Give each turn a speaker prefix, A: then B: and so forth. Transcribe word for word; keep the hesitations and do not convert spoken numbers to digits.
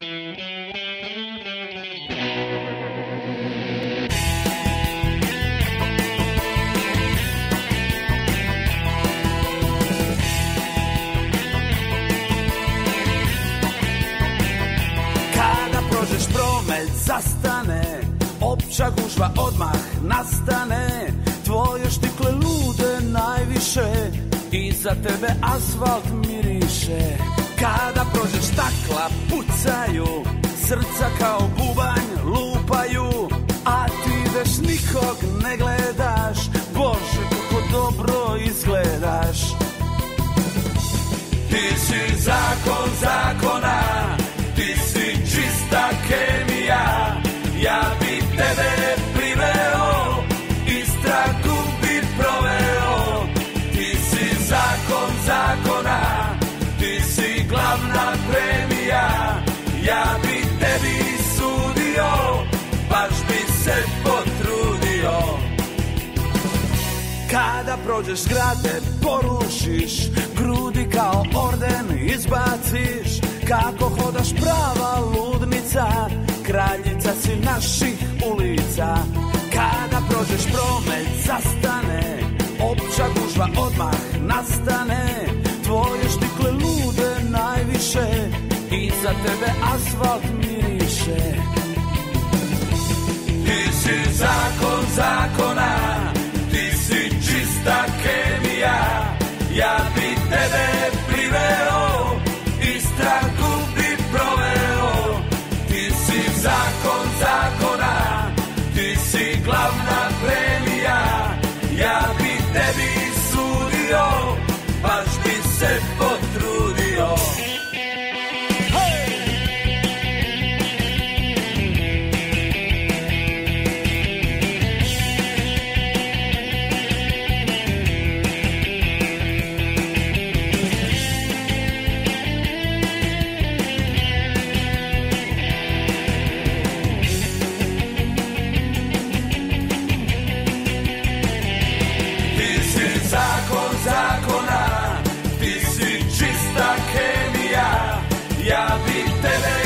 A: Zastane, opća gužva odmah nastane, tvoje štikle lude najviše, iza tebe asfalt miriše. Kada prođeš stakla pucaju, srca kao bubanj lupaju, a ti ideš nikog ne gledaš, Bože kako dobro izgledaš. Ti si zakon zakona, ti si čista kemija, ja bi tebe priveo, istragu bi proveo. Ti si zakon zakona, ti si glavna premija, ja bi tebi sudio, baš bi se potrudio. Kada prođeš zgrade porušiš, grudi kao orden izbaciš, kako hodaš prava ludnica, kraljica si naših ulica. Kada prođeš promet zastane, opća gužva odmah nastane, tvoje štikle lude najviše, iza tebe asfalt miriše. Ti si zakon zakona, ti si čista kemija, ja bi tebe priveo, istragu bi proveo. Ti si zakon zakona, ti si glavna premija, ja bi tebi sudio, baš bi se potrudio.
B: Ja bi tebe